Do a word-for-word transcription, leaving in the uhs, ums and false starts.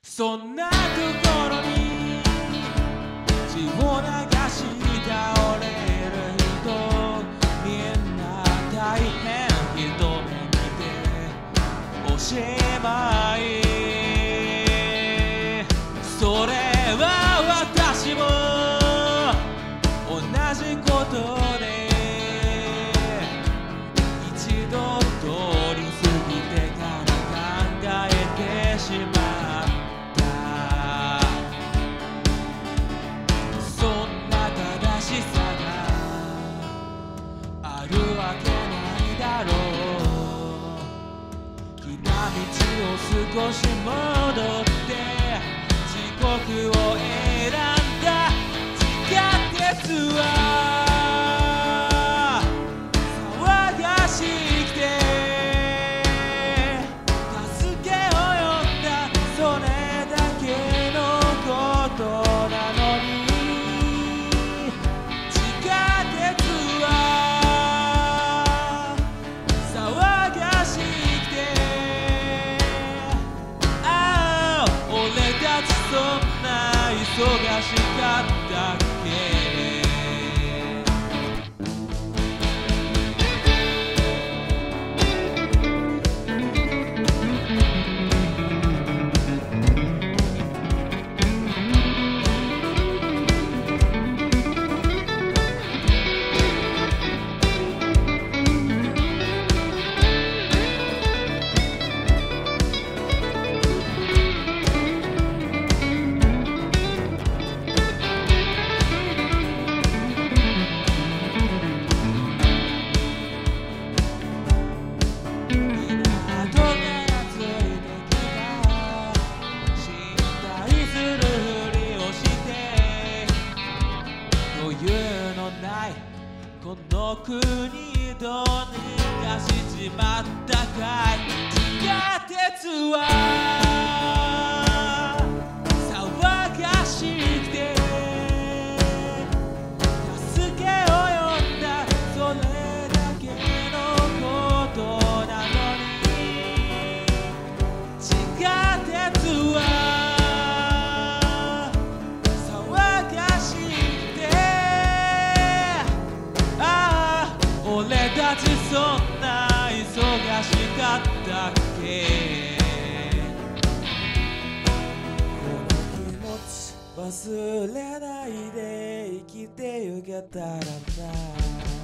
そんなところに血を流し倒れる人、みんな大変一目見ておしまい。それは私も同じことで一度通り過ぎてから考えてしまう。少し戻って時刻を選んだ地下鉄は騒がしくて助けを呼んだ、それだけのことなのに地下鉄は騒がしくてそんな忙しかったっけ。この国どうにかしちまったかい。地下鉄は騒がしくて助けを呼んだ、それだけのことなのに地下鉄は俺たちそんな忙しかったっけ。この気持ち忘れないで生きてゆけたらな。